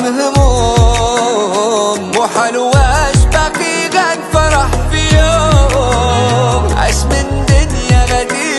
هموم، مو حلوة اشباقي قد فرح في يوم.